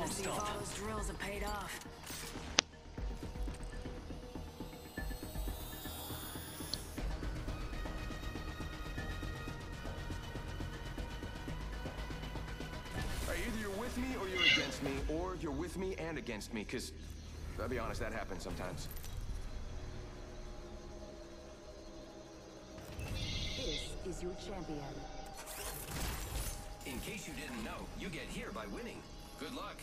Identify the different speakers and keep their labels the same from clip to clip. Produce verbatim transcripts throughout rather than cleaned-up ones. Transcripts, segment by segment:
Speaker 1: to see if all those drills have paid off.
Speaker 2: Right, either you're with me or you're against me, or you're with me and against me, because, I'll be honest, that happens sometimes.
Speaker 1: This is your champion.
Speaker 3: In case you didn't know, you get here by winning. Good luck.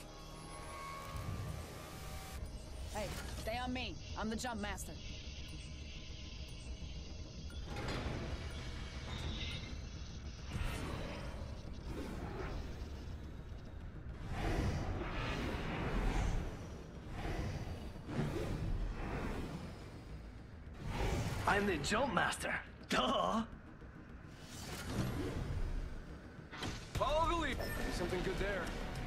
Speaker 1: Hey, stay on me. I'm the jump master.
Speaker 4: I'm the jump master. Duh.
Speaker 2: Follow the lead. Something good there.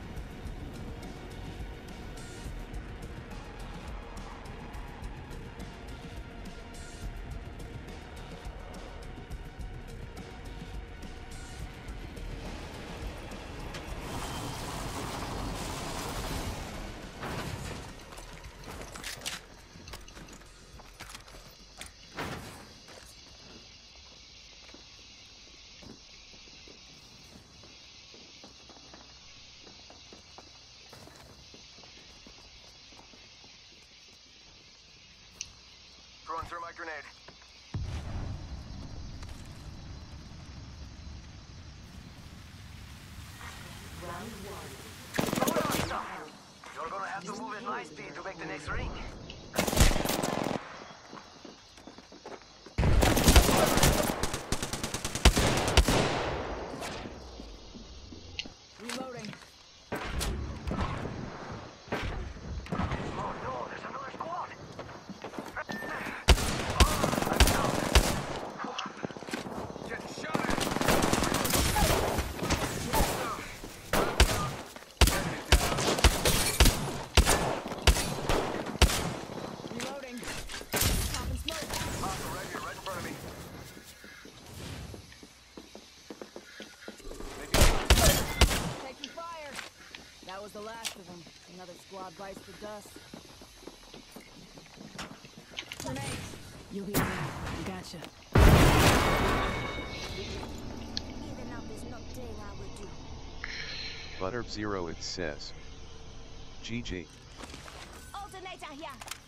Speaker 2: Throwing through my grenade.
Speaker 4: Hold on, you're gonna have to move at my speed to make the next ring.
Speaker 1: Reloading.
Speaker 4: Oh no, there's another squad.
Speaker 2: Getting shot at.
Speaker 1: Reloading. Popping smoke.
Speaker 2: Hostile right here, right in front of me.
Speaker 1: Taking fire. That was the last of them. Another squad bites the dust. Grenade. You'll be alright. I gotcha.
Speaker 5: Even up is not thing I would do.
Speaker 6: Butterb Zero it says. G G.
Speaker 5: Alternator here.